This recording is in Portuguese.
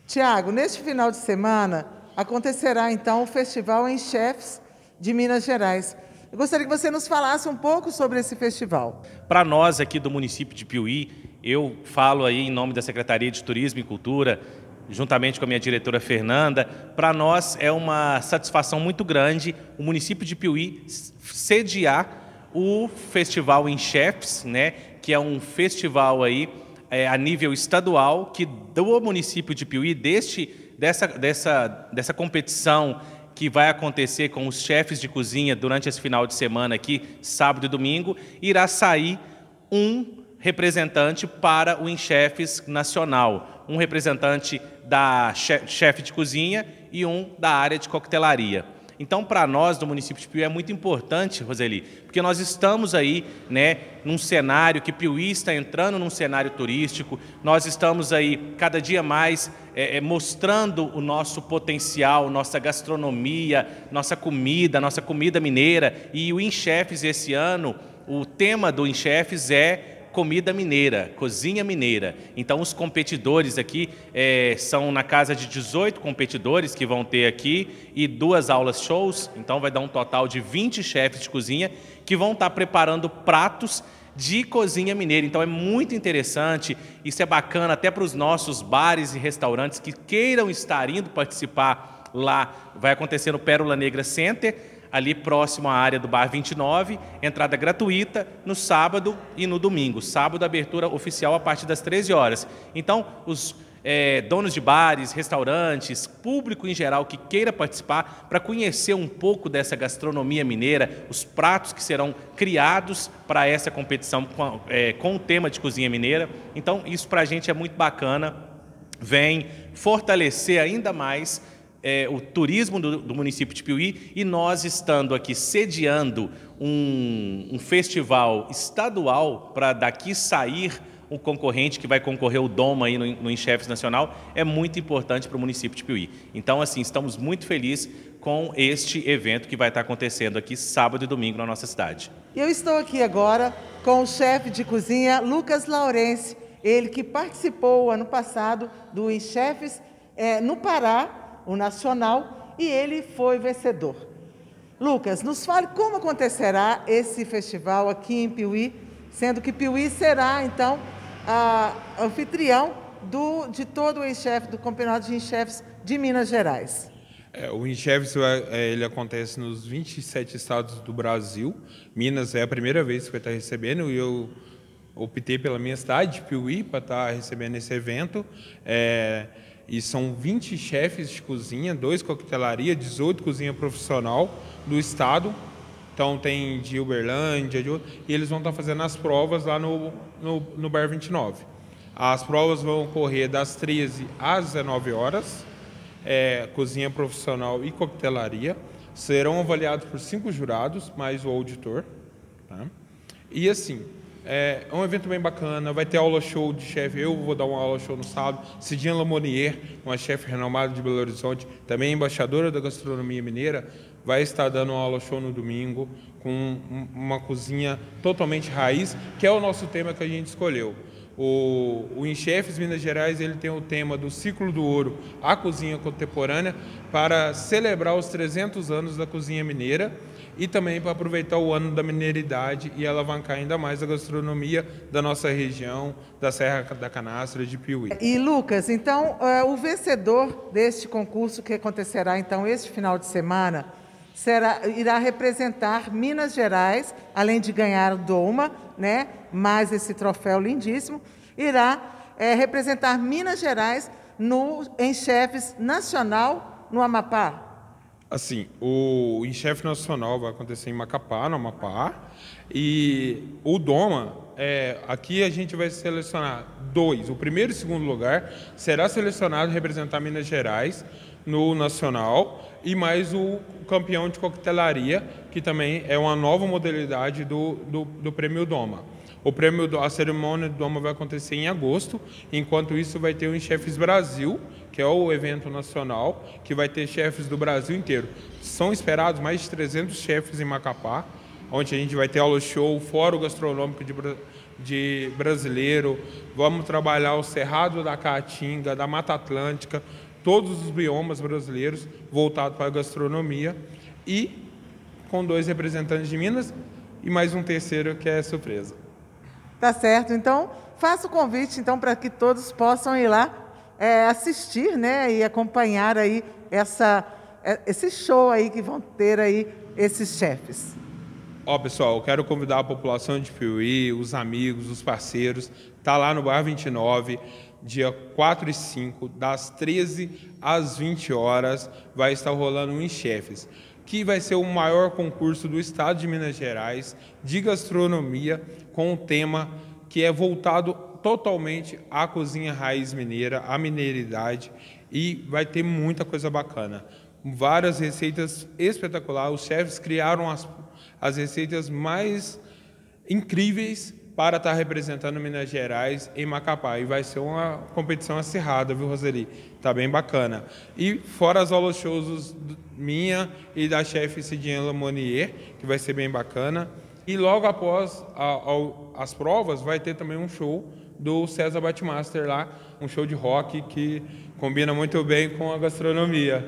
Tiago, neste final de semana acontecerá então o Festival em Chefs de Minas Gerais. Eu gostaria que você nos falasse um pouco sobre esse festival. Para nós aqui do município de Piuí, eu falo aí em nome da Secretaria de Turismo e Cultura, juntamente com a minha diretora Fernanda, para nós é uma satisfação muito grande o município de Piuí sediar o Festival em Chefs, né, que é um festival aí a nível estadual que do município de Piuí, dessa competição que vai acontecer com os chefes de cozinha durante esse final de semana aqui, sábado e domingo, irá sair um representante para o InChefs nacional, um representante da chefe de cozinha e um da área de coquetelaria. Então, para nós do município de Piuí é muito importante, Roseli, porque nós estamos aí, né, num cenário que Piuí está entrando num cenário turístico, nós estamos aí cada dia mais mostrando o nosso potencial, nossa gastronomia, nossa comida mineira, e o InChefs esse ano, o tema do InChefs é comida mineira, cozinha mineira. Então os competidores aqui são na casa de 18 competidores que vão ter aqui e 2 aulas shows, então vai dar um total de 20 chefes de cozinha que vão estar preparando pratos de cozinha mineira. Então é muito interessante, isso é bacana até para os nossos bares e restaurantes que queiram estar indo participar lá. Vai acontecer no Pérola Negra Center, ali próximo à área do Bar 29, entrada gratuita no sábado e no domingo. Sábado, abertura oficial a partir das 13 horas. Então, os donos de bares, restaurantes, público em geral que queira participar para conhecer um pouco dessa gastronomia mineira, os pratos que serão criados para essa competição com o tema de cozinha mineira. Então, isso para a gente é muito bacana, vem fortalecer ainda mais o turismo do município de Piuí, e nós estando aqui sediando um festival estadual para daqui sair um concorrente que vai concorrer o Doma aí no InChefs Nacional, é muito importante para o município de Piuí. Então, assim, estamos muito felizes com este evento que vai estar acontecendo aqui sábado e domingo na nossa cidade. Eu estou aqui agora com o chefe de cozinha Lucas Laurence, ele que participou ano passado do InChefs no Pará, o nacional, e ele foi vencedor. Lucas, nos fale como acontecerá esse festival aqui em Piuí, sendo que Piuí será, então, a anfitrião de todo o InChefs, do Campeonato de InChefs de Minas Gerais. O InChefs ele acontece nos 27 estados do Brasil. Minas é a primeira vez que vai estar recebendo, e eu optei pela minha cidade, Piuí, para estar recebendo esse evento. E são 20 chefes de cozinha, 2 coquetelaria, 18 cozinha profissional do estado. Então tem de Uberlândia, e eles vão estar fazendo as provas lá no Bar 29. As provas vão ocorrer das 13 às 19 horas, cozinha profissional e coquetelaria. Serão avaliados por 5 jurados, mais o auditor. Tá? E assim, é um evento bem bacana, vai ter aula show de chefe, eu vou dar uma aula show no sábado, Cidinha Lamonier, uma chefe renomada de Belo Horizonte, também embaixadora da gastronomia mineira, vai estar dando uma aula show no domingo, com uma cozinha totalmente raiz, que é o nosso tema que a gente escolheu. O InChefs Minas Gerais ele tem o tema do Ciclo do Ouro, a cozinha contemporânea, para celebrar os 300 anos da cozinha mineira, e também para aproveitar o ano da mineiridade e alavancar ainda mais a gastronomia da nossa região, da Serra da Canastra de Piuí. E Lucas, então, o vencedor deste concurso que acontecerá então este final de semana irá representar Minas Gerais, além de ganhar o Doma, né, mais esse troféu lindíssimo, irá representar Minas Gerais no InChefs Nacional no Amapá. Assim, o InChefs Nacional vai acontecer em Macapá, no Amapá, e o Doma, aqui a gente vai selecionar 2. O primeiro e segundo lugar será selecionado representar Minas Gerais no Nacional, e mais o campeão de coquetelaria, que também é uma nova modalidade do Prêmio Doma. A cerimônia do Doma vai acontecer em agosto, enquanto isso vai ter o InChefs Brasil, que é o evento nacional, que vai ter chefes do Brasil inteiro. São esperados mais de 300 chefes em Macapá, onde a gente vai ter aula show, fórum gastronômico de brasileiro, vamos trabalhar o Cerrado da Caatinga, da Mata Atlântica, todos os biomas brasileiros voltados para a gastronomia e com 2 representantes de Minas e mais um terceiro que é surpresa. Tá certo, então faço o convite então para que todos possam ir lá assistir, né, e acompanhar aí esse show aí que vão ter aí esses chefes. Pessoal, eu quero convidar a população de Piuí, os amigos, os parceiros, tá lá no Bar 29, dia 4 e 5, das 13 às 20 horas, vai estar rolando um Chefes, que vai ser o maior concurso do estado de Minas Gerais de gastronomia, com um tema que é voltado totalmente à cozinha raiz mineira, à mineiridade, e vai ter muita coisa bacana. Várias receitas espetaculares, os chefes criaram as receitas mais incríveis para estar representando Minas Gerais em Macapá. E vai ser uma competição acirrada, viu, Roseli? Tá bem bacana. E fora as aulas shows minha e da chefe Cidiane Lamonier, que vai ser bem bacana. E logo após as provas, vai ter também um show do César Batmaster lá, um show de rock que combina muito bem com a gastronomia.